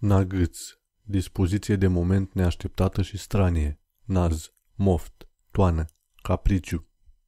Nagâț. Dispoziție de moment neașteptată și stranie. Naz. Moft. Toană. Capriciu.